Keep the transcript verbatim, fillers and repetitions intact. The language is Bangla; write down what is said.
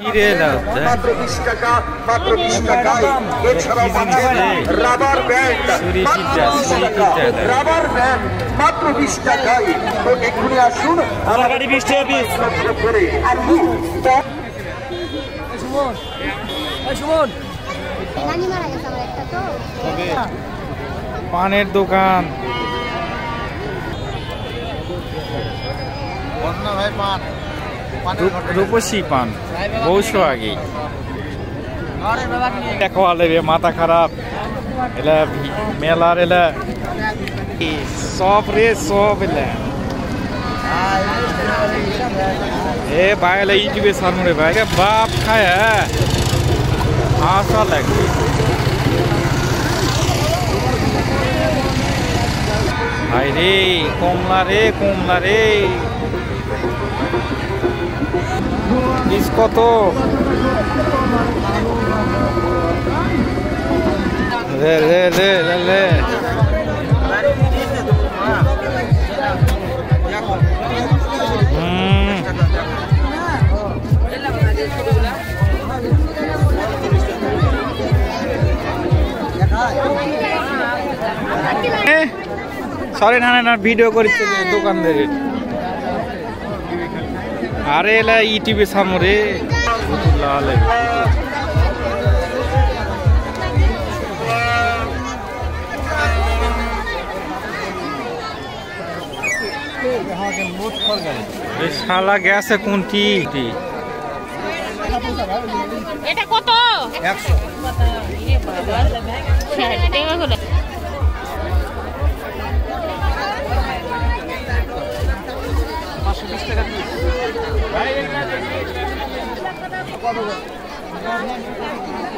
মাত্র বিশ টাকা মাত্র বিশ টাকায় এছাড়াও রাবার ব্যান্ড রাবার ব্যান্ড মাত্র বিশ টাকায় তো এক্ষুনি আসুন আমার বিশ টাকা পিস করে পানের দোকান রূপসী পান বৌশো আগে মাথা খারাপ এলা মেলার এলা সব রে সব এলা এ ভাই এলা ইউটিউবে সারমু রে ভাই বাপ খায় আসা লাগে ভাই রে কমলা রে কমলা রে পিস কত রে রে রে রে রে সরি না না ভিডিও করছে দোকানদার আরে এলা ইউটিউবে সামরে লাল শালা গেছে কোনটি এটা কত একশো পাঁচশো বিশ টাকা